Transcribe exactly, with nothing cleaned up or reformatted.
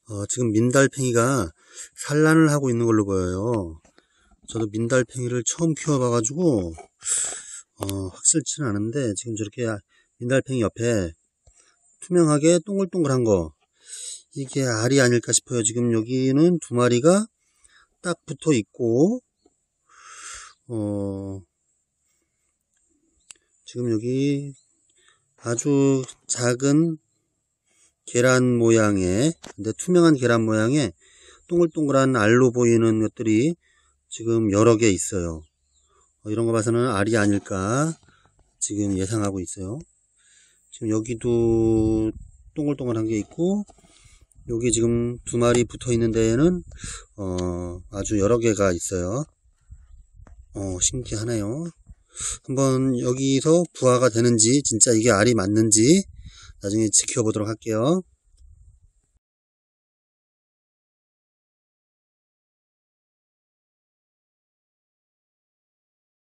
어, 지금 민달팽이가 산란을 하고 있는 걸로 보여요. 저도 민달팽이를 처음 키워봐가지고 어, 확실치는 않은데, 지금 저렇게 민달팽이 옆에 투명하게 동글동글한 거, 이게 알이 아닐까 싶어요. 지금 여기는 두 마리가 딱 붙어 있고, 어, 지금 여기 아주 작은 계란 모양의, 근데 투명한 계란 모양의 동글동글한 알로 보이는 것들이 지금 여러 개 있어요. 어, 이런 거 봐서는 알이 아닐까 지금 예상하고 있어요. 지금 여기도 동글동글한 게 있고, 여기 지금 두 마리 붙어 있는 데에는 어, 아주 여러 개가 있어요. 어, 신기하네요. 한번 여기서 부화가 되는지, 진짜 이게 알이 맞는지 나중에 지켜보도록 할게요.